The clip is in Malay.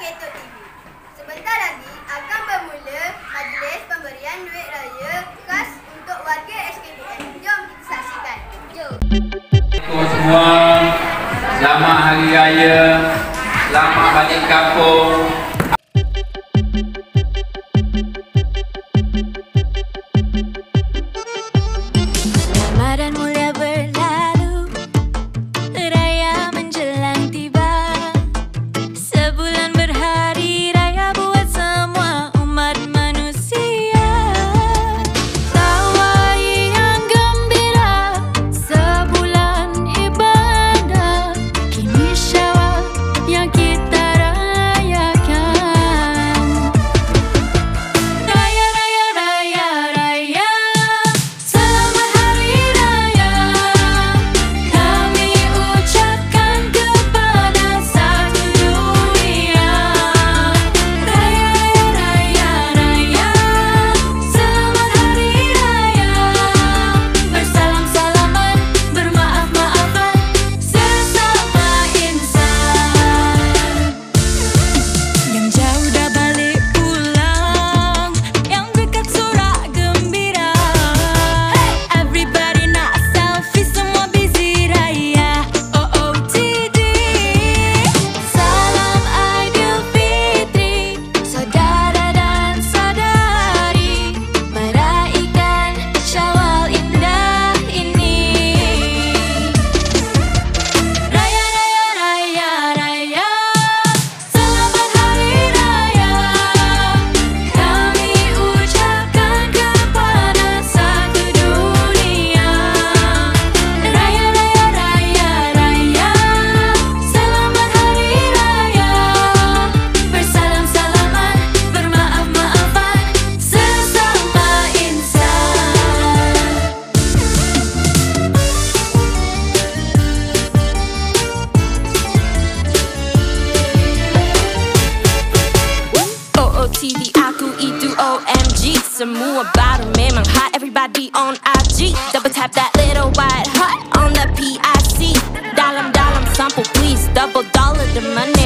Keto TV. Sebentar lagi akan bermula majlis pemberian duit raya khas untuk warga SKPM. Jom kita saksikan. Jom. Assalamualaikum semua. Selamat Hari Raya. Selamat balik kampung. Ramadan mulia berlalu, raya menjelang tiba. Sebulan berhari raya buat semua umat manusia. Tawa yang gembira, sebulan ibadah. Kini Syawal yang kita rayakan. Raya, raya, raya, raya. Selamat Hari Raya. Kami ucapkan kepada satu dunia. Raya, raya, raya. Selamat Hari Raya. Bersalam-salaman, bermaaf-maafan sesama insan. Yang jauh dah balik pulang, yang dekat sorak gembira. Everybody nak selfie, semua busy raya OOTD. Salam Aidilfitri, saudara dan saudari, meraihkan Syawal indah ini. Raya, raya, raya, raya. Selamat Hari Raya. Kami ucapkan kepada satu dunia. Raya, raya, raya, raya. Selamat Hari Raya. Bersalam-salaman, bermaaf-maafan sesama insan. OOTD, aku itu OMG. Semua baru memang hot, everybody on IG. Double tap that little white heart on the PIC. Dalam-dalam sample please, double dollar the money.